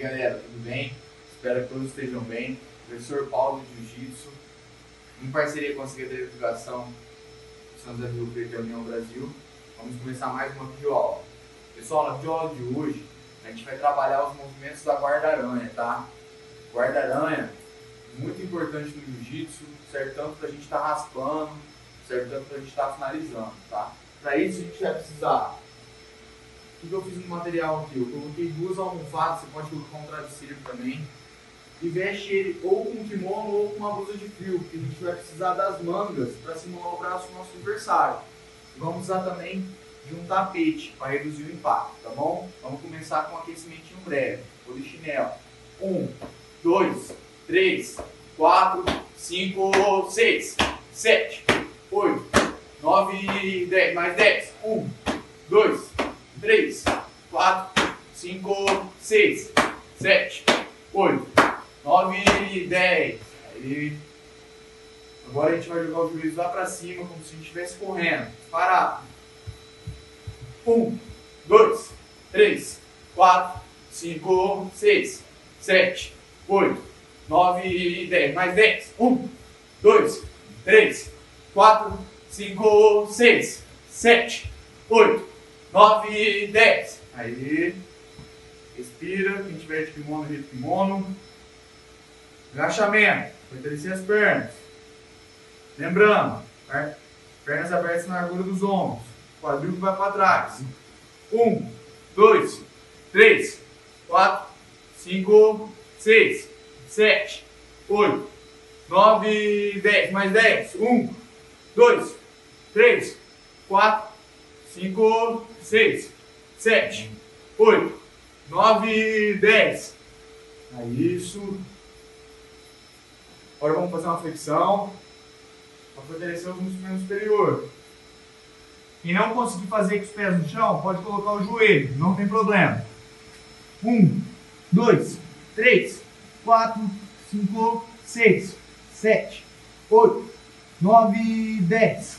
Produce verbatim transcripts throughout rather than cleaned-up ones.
galera, tudo bem? Espero que todos estejam bem. Professor Paulo de Jiu-Jitsu, em parceria com a Secretaria de Educação de São José do Rio Preto e a União Brasil, vamos começar mais uma videoaula. Pessoal, na videoaula de hoje, a gente vai trabalhar os movimentos da guarda-aranha, tá? Guarda-aranha, muito importante no Jiu-Jitsu, certo? Tanto para a gente estar tá raspando, certo? Tanto para a gente estar tá finalizando, tá? Para isso a gente vai precisar... O que eu fiz no material aqui? Eu coloquei duas almofadas, você pode colocar um travesseiro também. E veste ele ou com um kimono ou com uma blusa de frio, porque a gente vai precisar das mangas para simular o braço do nosso adversário. Vamos usar também de um tapete para reduzir o impacto, tá bom? Vamos começar com um aquecimentinho breve. Polichinelo. Um, dois, três, quatro, cinco, seis, sete, oito, nove, dez. Mais dez. Um, dois, três, quatro, cinco, seis, sete, oito, nove, dez. Aí. Agora a gente vai jogar o joelho lá pra cima, como se a gente estivesse correndo. Parado. Um, dois, três, quatro, cinco, seis, sete, oito, nove, dez. Mais dez. Um, dois, três, quatro, cinco, seis, sete, oito, nove, dez. Aí. Respira. Quem tiver de kimono, de kimono. Agachamento. Fortalecer as pernas. Lembrando, pernas abertas na largura dos ombros. Quadril que vai para trás. Um, dois, três, quatro, cinco, seis, sete, oito, nove, dez. Mais dez. Um, dois, três, quatro, cinco, seis, sete, oito, nove, dez. É isso. Agora vamos fazer uma flexão para fortalecer os músculos superiores. Quem não conseguir fazer com os pés no chão, pode colocar o joelho, não tem problema. Um, dois, três, quatro, cinco, seis, sete, oito, nove, dez.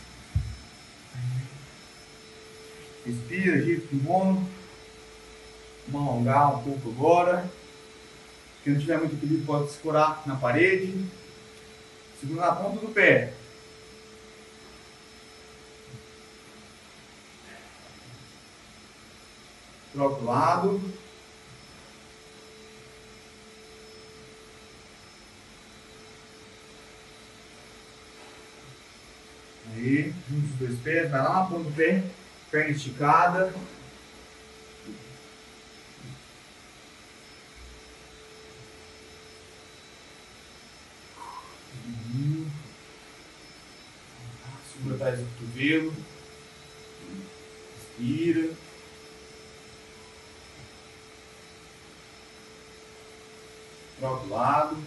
Respira, gira o kimono. Vamos alongar um pouco agora. Quem não tiver muito equilíbrio pode escorar na parede. Segura na ponta do pé. Para o outro lado. Aí, junta os dois pés, vai lá na ponta do pé, perna esticada. Segura atrás do cotovelo. Respira. Para o outro lado.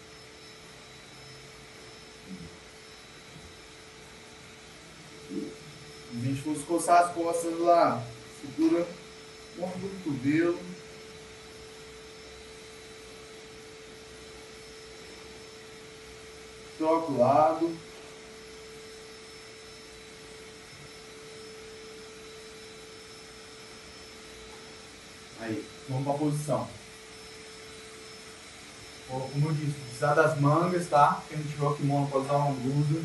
Se a gente fosse coçar as costas lá, segura o ombro do cotovelo. Troca o lado. Aí, vamos para a posição. Como eu disse, precisar das mangas, tá? Quem não tiver o kimono pode usar uma blusa.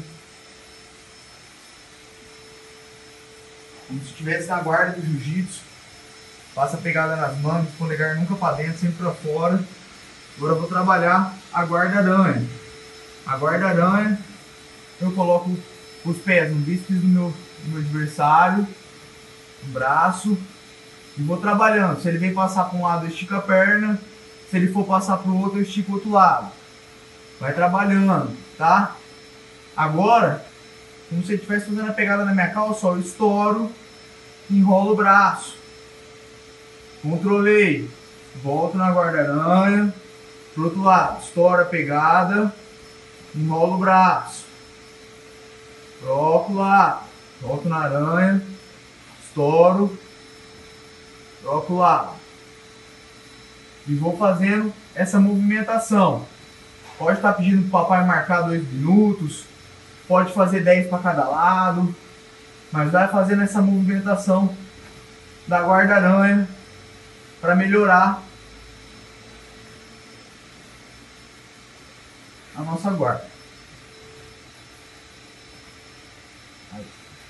Como se estivesse na guarda do jiu-jitsu. Passa a pegada nas mangas, polegar nunca para dentro, sempre para fora. Agora eu vou trabalhar a guarda-aranha. A guarda-aranha, eu coloco os pés no bíceps do meu, do meu adversário, no braço, e vou trabalhando. Se ele vem passar para um lado, eu estico a perna. Se ele for passar para o outro, eu estico o outro lado. Vai trabalhando, tá? Agora, como se eu estivesse fazendo a pegada na minha calça, ó, eu estouro, enrolo o braço. Controlei. Volto na guarda-aranha. Pro outro lado, estouro a pegada. Enrolo o braço. Troco o lado. Volto na aranha. Estouro. Troco o lado. E vou fazendo essa movimentação. Pode estar pedindo para o papai marcar dois minutos. Pode fazer dez para cada lado. Mas vai fazendo essa movimentação da guarda-aranha para melhorar a nossa guarda. Aí.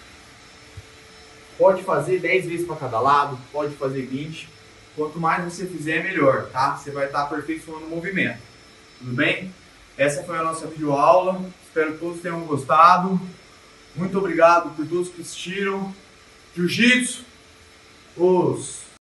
Pode fazer dez vezes para cada lado, pode fazer vinte. Quanto mais você fizer, melhor, tá? Você vai estar aperfeiçoando o movimento. Tudo bem? Essa foi a nossa videoaula. Espero que todos tenham gostado. Muito obrigado por todos que assistiram. Jiu-Jitsu, os